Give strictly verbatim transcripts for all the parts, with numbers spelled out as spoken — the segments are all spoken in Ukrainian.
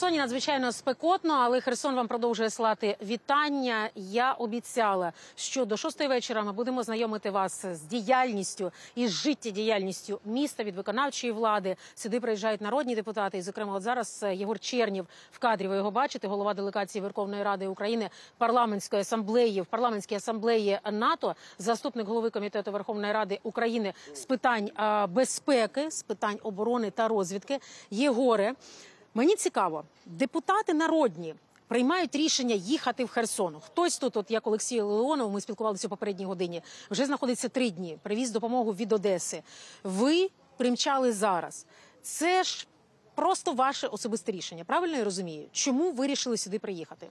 Херсоні надзвичайно спекотно, але Херсон вам продовжує слати вітання. Я обіцяла, що до шостої вечора ми будемо знайомити вас з діяльністю і з життєдіяльністю міста від виконавчої влади. Сюди приїжджають народні депутати. І, зокрема, от зараз Єгор Чернєв в кадрі, ви його бачите, голова делегації Верховної Ради України парламентської асамблеї, в парламентській асамблеї НАТО, заступник голови комітету Верховної Ради України з питань а, безпеки, з питань оборони та розвідки. Єгоре, мені цікаво, депутати народні приймають рішення їхати в Херсон. Хтось тут, от як Олексій Леонов, ми спілкувалися у попередній годині, вже знаходиться три дні, привіз допомогу від Одеси. Ви примчали зараз. Це ж просто ваше особисте рішення, правильно я розумію? Чому ви вирішили сюди приїхати?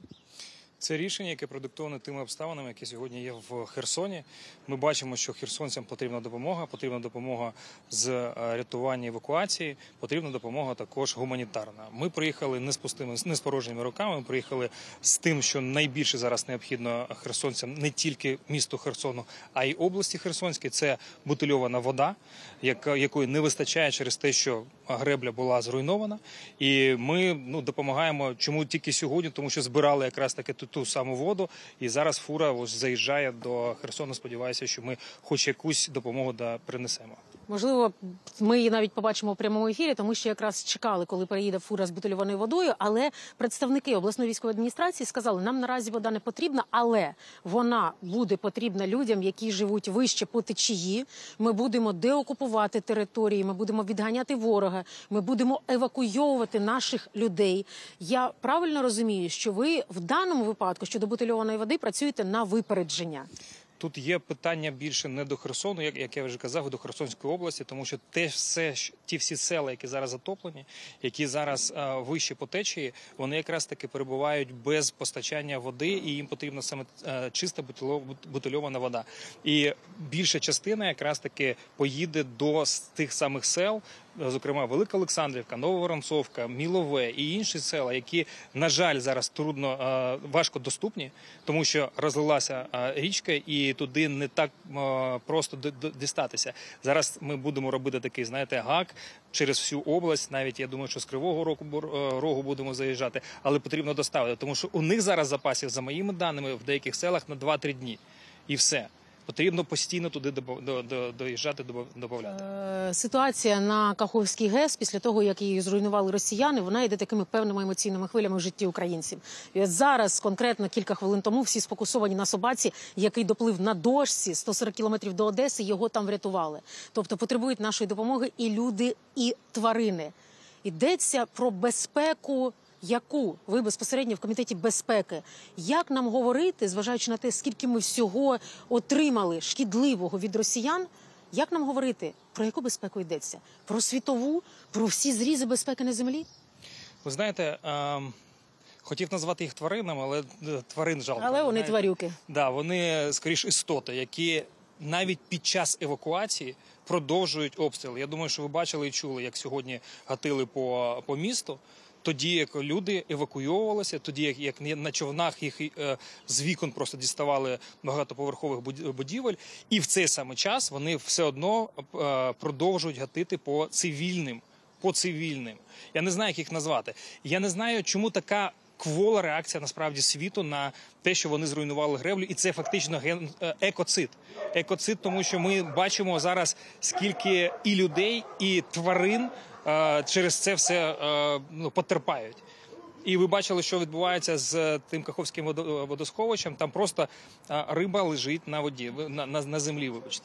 Це рішення, яке продиктоване тими обставинами, які сьогодні є в Херсоні. Ми бачимо, що херсонцям потрібна допомога, потрібна допомога з рятування евакуації, потрібна допомога також гуманітарна. Ми приїхали не з пустими, не з порожніми руками, ми приїхали з тим, що найбільше зараз необхідно херсонцям, не тільки місту Херсону, а й області Херсонській. Це бутильована вода, якої не вистачає через те, що гребля була зруйнована. І ми ну, допомагаємо, чому тільки сьогодні, тому що збирали якраз таки тут ту саму воду, і зараз фура ось заїжджає до Херсону. Сподіваюся, що ми хоч якусь допомогу да принесемо. Можливо, ми її навіть побачимо у прямому ефірі, тому що якраз чекали, коли приїде фура з бутильованою водою, але представники обласної військової адміністрації сказали, нам наразі вода не потрібна, але вона буде потрібна людям, які живуть вище по течії. Ми будемо деокупувати території, ми будемо відганяти ворога, ми будемо евакуйовувати наших людей. Я правильно розумію, що ви в даному випадку щодо бутильованої води працюєте на випередження? Тут є питання більше не до Херсону, як, як я вже казав, до Херсонської області, тому що те все, ті всі села, які зараз затоплені, які зараз а, вище по течії, вони якраз таки перебувають без постачання води, і їм потрібна саме а, чиста бутильована вода. І більша частина якраз таки поїде до тих самих сел, зокрема Велика Олександрівка, Нововоронцовка, Мілове і інші села, які, на жаль, зараз трудно, важко доступні, тому що розлилася річка і туди не так просто дістатися. Зараз ми будемо робити такий, знаєте, гак через всю область, навіть, я думаю, що з Кривого Рогу будемо заїжджати, але потрібно доставити, тому що у них зараз запасів, за моїми даними, в деяких селах на два-три дні. І все. Потрібно постійно туди доїжджати, додавати. Ситуація на Каховській ГЕС, після того, як її зруйнували росіяни, вона йде такими певними емоційними хвилями в житті українців. І от зараз, конкретно кілька хвилин тому, всі сфокусовані на собаці, який доплив на дошці сто сорок кілометрів до Одеси, його там врятували. Тобто потребують нашої допомоги і люди, і тварини. Йдеться про безпеку, яку ви безпосередньо в Комітеті безпеки. Як нам говорити, зважаючи на те, скільки ми всього отримали шкідливого від росіян, як нам говорити, про яку безпеку йдеться? Про світову? Про всі зрізи безпеки на землі? Ви знаєте, е хотів назвати їх тваринами, але тварин жалко. Але вони тварюки. Так, да, вони, скоріш, істоти, які навіть під час евакуації продовжують обстріли. Я думаю, що ви бачили і чули, як сьогодні гатили по, по місту. Тоді, як люди евакуйовувалися, тоді, як, як на човнах їх е, з вікон просто діставали багатоповерхових будівель, і в цей самий час вони все одно е, продовжують гатити по цивільним, по цивільним. Я не знаю, як їх назвати. Я не знаю, чому така квола реакція насправді світу на те, що вони зруйнували греблю, і це фактично ген... екоцид. Екоцид, тому що ми бачимо зараз, скільки і людей, і тварин через це все ну, потерпають. І ви бачили, що відбувається з тим Каховським водосховищем. Там просто риба лежить на воді, на, на, на землі, вибачте.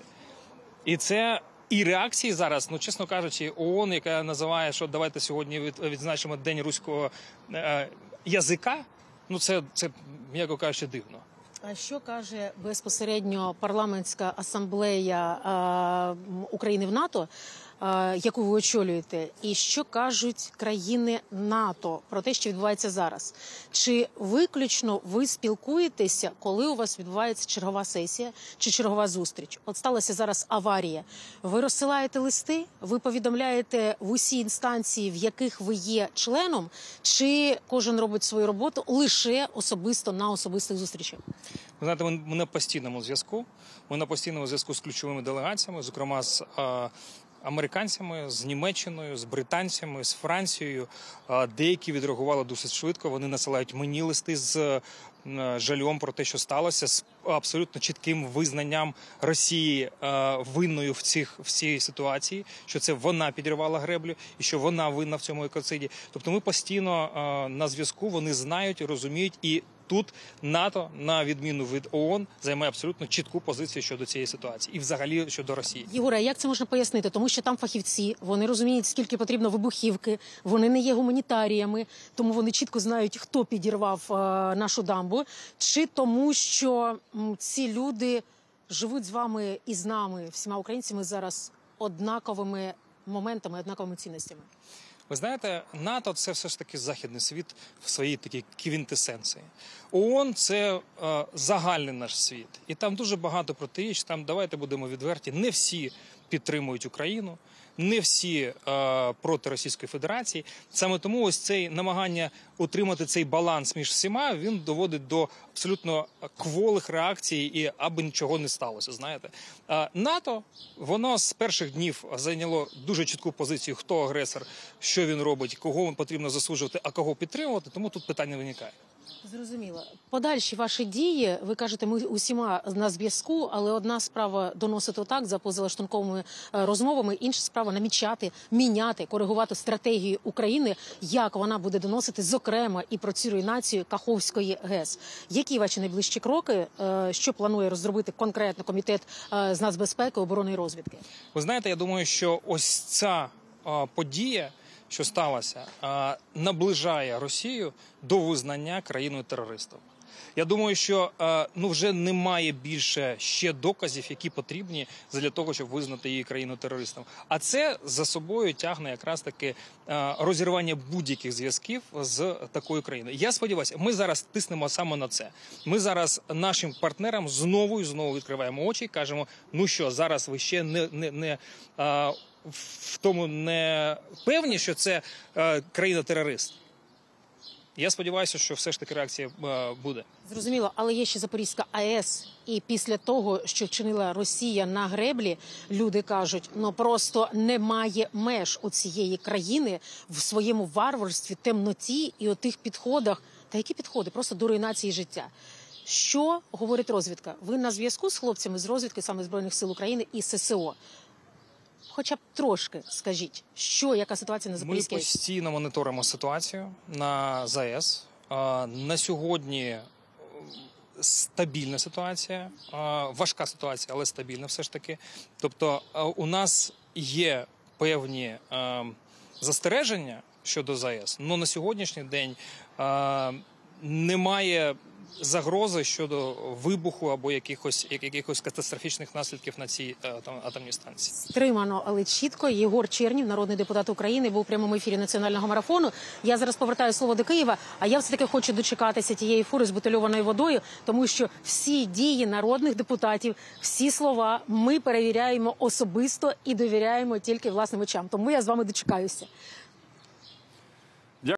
І це і реакції зараз, ну, чесно кажучи, ООН, яка називає, що давайте сьогодні відзначимо День руського е, язика, ну це, це, м'яко кажучи, дивно. А що каже безпосередньо парламентська асамблея е, України в НАТО, яку ви очолюєте, і що кажуть країни НАТО про те, що відбувається зараз? Чи виключно ви спілкуєтеся, коли у вас відбувається чергова сесія чи чергова зустріч? От сталася зараз аварія. Ви розсилаєте листи, ви повідомляєте в усі інстанції, в яких ви є членом, чи кожен робить свою роботу лише особисто на особистих зустрічах? Ви знаєте, ми на постійному зв'язку. Ми на постійному зв'язку з ключовими делегаціями, зокрема з американцями, з Німеччиною, з британцями, з Францією. Е, Деякі відреагували досить швидко. Вони насилають мені листи з е, жалем про те, що сталося, з абсолютно чітким визнанням Росії е, винною в цих в цій ситуації, що це вона підірвала греблю і що вона винна в цьому екоциді. Тобто ми постійно е, на зв'язку, вони знають, розуміють, і тут НАТО, на відміну від ООН, займає абсолютно чітку позицію щодо цієї ситуації і взагалі щодо Росії. Єгоре, а як це можна пояснити? Тому що там фахівці, вони розуміють, скільки потрібно вибухівки, вони не є гуманітаріями, тому вони чітко знають, хто підірвав е, нашу дамбу. Чи тому, що м, ці люди живуть з вами і з нами, всіма українцями, зараз однаковими моментами, однаковими цінностями? Ви знаєте, НАТО – це все ж таки західний світ в своїй такій квінтесенції. ООН – це е, загальний наш світ. І там дуже багато протиріч. Там, давайте будемо відверті, не всі підтримують Україну, не всі е, проти Російської Федерації. Саме тому ось цей намагання утримати цей баланс між всіма, він доводить до абсолютно кволих реакцій і аби нічого не сталося, знаєте. Е, НАТО, воно з перших днів зайняло дуже чітку позицію, хто агресор, що він робить, кого потрібно засуджувати, а кого підтримувати, тому тут питання не виникає. Зрозуміло. Подальші ваші дії, ви кажете, ми усіма на зв'язку, але одна справа доносити так за позалаштунковими е, розмовами, інша справа намічати, міняти, коригувати стратегію України, як вона буде доносити, зокрема, і про цю руйнацію Каховської ГЕС. Які ваші найближчі кроки, е, що планує розробити конкретно комітет е, з нацбезпеки, оборони і розвідки? Ви знаєте, я думаю, що ось ця а, подія, що сталося, а, наближає Росію до визнання країною-терористом. Я думаю, що а, ну, вже немає більше ще доказів, які потрібні для того, щоб визнати її країною-терористом. А це за собою тягне якраз таки а, розірвання будь-яких зв'язків з такою країною. Я сподіваюся, ми зараз тиснемо саме на це. Ми зараз нашим партнерам знову і знову відкриваємо очі і кажемо, ну що, зараз ви ще не... не, не а, в тому не певні, що це е, країна-терорист. Я сподіваюся, що все ж таки реакція е, буде. Зрозуміло, але є ще Запорізька АЕС. І після того, що вчинила Росія на греблі, люди кажуть, ну просто немає меж у цієї країни в своєму варварстві, темноті і отих підходах. Та які підходи? Просто до руйнації життя. Що говорить розвідка? Ви на зв'язку з хлопцями з розвідки, саме Збройних сил України і ССО? Хоча б трошки скажіть, що, яка ситуація на Запорізькій Ми АЕС? постійно моніторимо ситуацію на ЗАЕС. На сьогодні стабільна ситуація, важка ситуація, але стабільна все ж таки. Тобто у нас є певні застереження щодо ЗАЕС, але на сьогоднішній день немає загрози щодо вибуху або якихось, якихось катастрофічних наслідків на цій атомній станції. Стримано, але чітко. Єгор Чернів, народний депутат України, був у прямому ефірі національного марафону. Я зараз повертаю слово до Києва, а я все-таки хочу дочекатися тієї фури з бутильованою водою, тому що всі дії народних депутатів, всі слова ми перевіряємо особисто і довіряємо тільки власним очам. Тому я з вами дочекаюся.